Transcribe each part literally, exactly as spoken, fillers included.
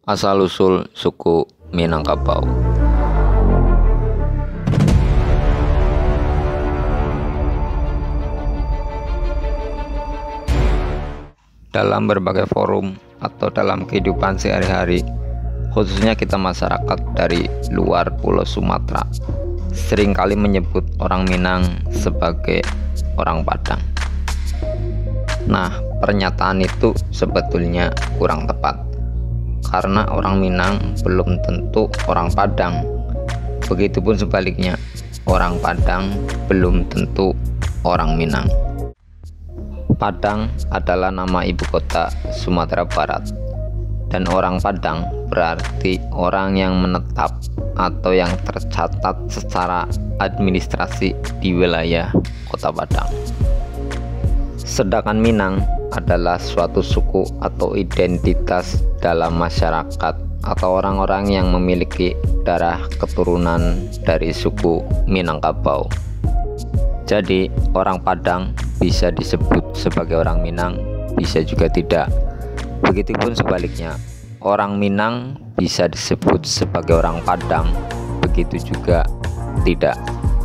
Asal-usul suku Minangkabau. Dalam berbagai forum atau dalam kehidupan sehari-hari, khususnya kita masyarakat dari luar Pulau Sumatera, seringkali menyebut orang Minang sebagai orang Padang. Nah, pernyataan itu sebetulnya kurang tepat, karena orang Minang belum tentu orang Padang. Begitupun sebaliknya, orang Padang belum tentu orang Minang. Padang adalah nama ibu kota Sumatera Barat, dan orang Padang berarti orang yang menetap atau yang tercatat secara administrasi di wilayah Kota Padang. Sedangkan Minang adalah suatu suku atau identitas dalam masyarakat atau orang-orang yang memiliki darah keturunan dari suku Minangkabau. Jadi orang Padang bisa disebut sebagai orang Minang, bisa juga tidak. Begitupun sebaliknya, orang Minang bisa disebut sebagai orang Padang, begitu juga tidak.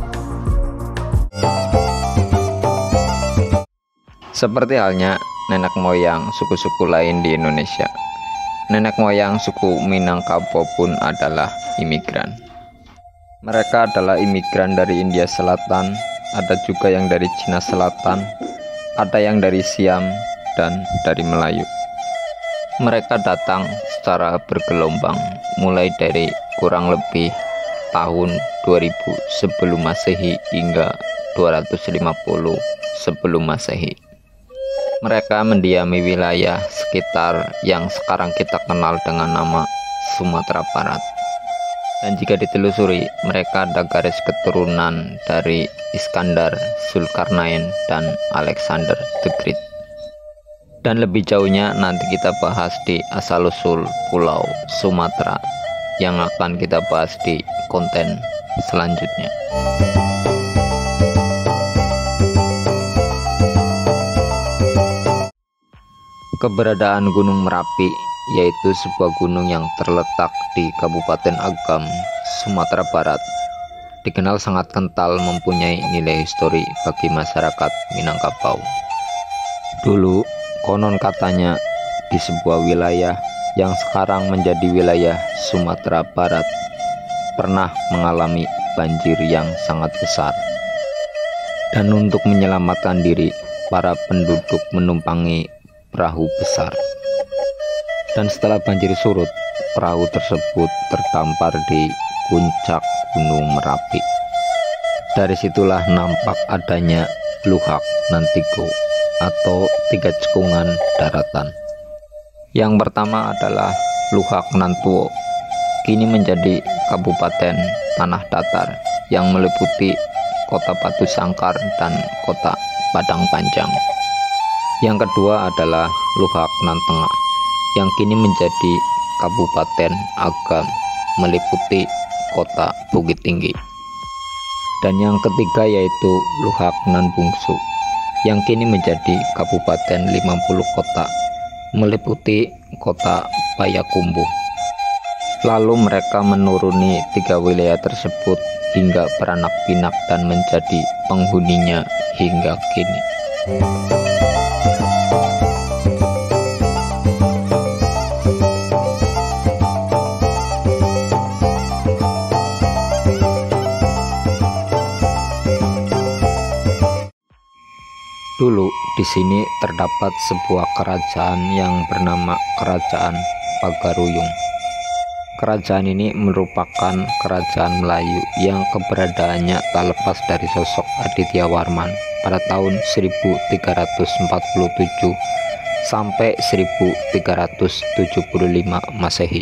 Seperti halnya nenek moyang suku-suku lain di Indonesia, nenek moyang suku Minangkabau pun adalah imigran. Mereka adalah imigran dari India Selatan, ada juga yang dari Cina Selatan, ada yang dari Siam, dan dari Melayu. Mereka datang secara bergelombang mulai dari kurang lebih tahun dua ribu sebelum Masehi hingga dua ratus lima puluh sebelum Masehi. Mereka mendiami wilayah sekitar yang sekarang kita kenal dengan nama Sumatera Barat. Dan jika ditelusuri, mereka ada garis keturunan dari Iskandar, Zulkarnain, dan Alexander the Great. Dan lebih jauhnya nanti kita bahas di asal-usul Pulau Sumatera yang akan kita bahas di konten selanjutnya. Keberadaan Gunung Merapi, yaitu sebuah gunung yang terletak di Kabupaten Agam, Sumatera Barat, dikenal sangat kental mempunyai nilai histori bagi masyarakat Minangkabau. Dulu, konon katanya di sebuah wilayah yang sekarang menjadi wilayah Sumatera Barat pernah mengalami banjir yang sangat besar. Dan untuk menyelamatkan diri, para penduduk menumpangi perahu besar. Dan setelah banjir surut, perahu tersebut terdampar di puncak Gunung Merapi. Dari situlah nampak adanya Luhak Nantiko atau tiga cekungan daratan. Yang pertama adalah Luhak Nantuo, kini menjadi Kabupaten Tanah Datar yang meliputi Kota Batu Sangkar dan Kota Padang Panjang. Yang kedua adalah Luhak Nantengah yang kini menjadi Kabupaten Agam meliputi Kota Bukit Tinggi. Dan yang ketiga yaitu Luhak Nanbungsu yang kini menjadi Kabupaten lima puluh Kota meliputi Kota Payakumbuh. Lalu mereka menuruni tiga wilayah tersebut hingga beranak pinak dan menjadi penghuninya hingga kini. Dulu di sini terdapat sebuah kerajaan yang bernama Kerajaan Pagaruyung. Kerajaan ini merupakan kerajaan Melayu yang keberadaannya tak lepas dari sosok Aditya Warman pada tahun seribu tiga ratus empat puluh tujuh sampai seribu tiga ratus tujuh puluh lima Masehi.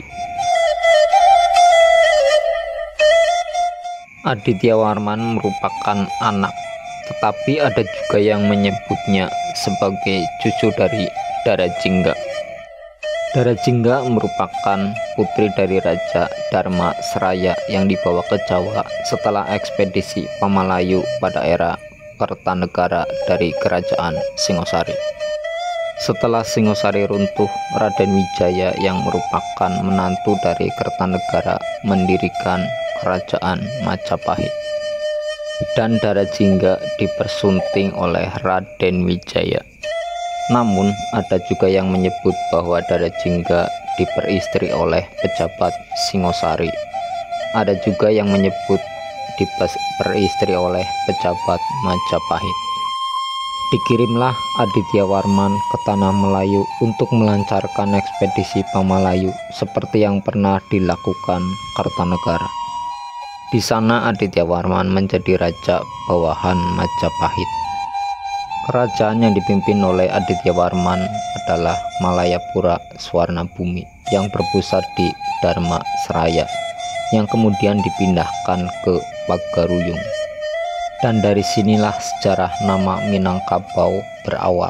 Aditya Warman merupakan anak, tetapi ada juga yang menyebutnya sebagai cucu dari Dara Jingga. Dara Jingga merupakan putri dari Raja Dharma Seraya yang dibawa ke Jawa setelah ekspedisi Pamalayu pada era Kertanegara dari Kerajaan Singosari. Setelah Singosari runtuh, Raden Wijaya yang merupakan menantu dari Kertanegara mendirikan kerajaan Majapahit. Dan Darajingga dipersunting oleh Raden Wijaya. Namun ada juga yang menyebut bahwa Darajingga diperistri oleh pejabat Singosari. Ada juga yang menyebut diperistri oleh pejabat Majapahit. Dikirimlah Aditya Warman ke Tanah Melayu untuk melancarkan ekspedisi Pamalayu seperti yang pernah dilakukan Kertanegara. Di sana Aditya Warman menjadi raja bawahan Majapahit. Kerajaan yang dipimpin oleh Aditya Warman adalah Malayapura Swarnabumi yang berpusat di Dharma Seraya, yang kemudian dipindahkan ke Pagaruyung. Dan dari sinilah sejarah nama Minangkabau berawal.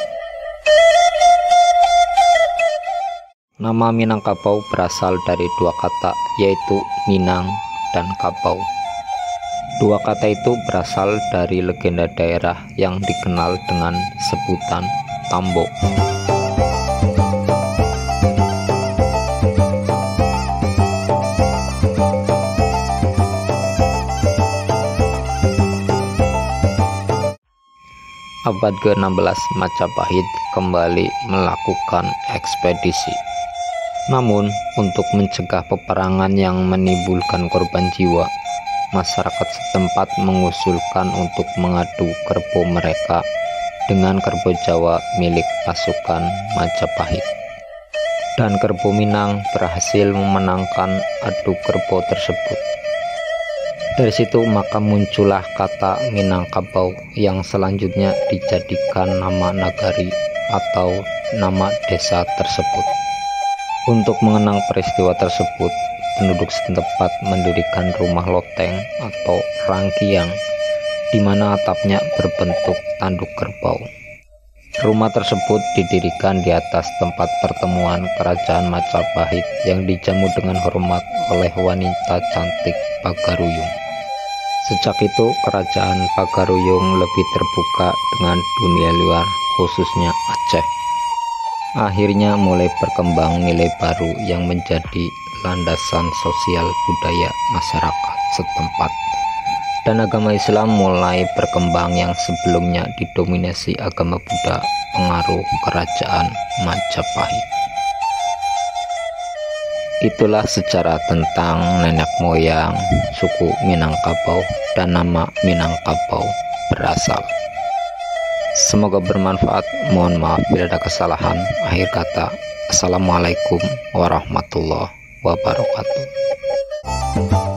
Nama Minangkabau berasal dari dua kata, yaitu Minang dan Kabau. Dua kata itu berasal dari legenda daerah yang dikenal dengan sebutan Tambo. Abad ke enam belas Majapahit kembali melakukan ekspedisi. Namun, untuk mencegah peperangan yang menimbulkan korban jiwa, masyarakat setempat mengusulkan untuk mengadu kerbau mereka dengan kerbau Jawa milik pasukan Majapahit. Dan kerbau Minang berhasil memenangkan adu kerbau tersebut. Dari situ maka muncullah kata Minangkabau yang selanjutnya dijadikan nama nagari atau nama desa tersebut. Untuk mengenang peristiwa tersebut, penduduk setempat mendirikan rumah loteng atau rangkiang di mana atapnya berbentuk tanduk kerbau. Rumah tersebut didirikan di atas tempat pertemuan kerajaan Majapahit yang dijamu dengan hormat oleh wanita cantik Pagaruyung. Sejak itu kerajaan Pagaruyung lebih terbuka dengan dunia luar, khususnya Aceh. Akhirnya mulai berkembang nilai baru yang menjadi landasan sosial budaya masyarakat setempat. Dan agama Islam mulai berkembang yang sebelumnya didominasi agama Buddha pengaruh kerajaan Majapahit. Itulah sejarah tentang nenek moyang suku Minangkabau dan nama Minangkabau berasal. Semoga bermanfaat. Mohon maaf bila ada kesalahan. Akhir kata, assalamualaikum warahmatullahi wabarakatuh.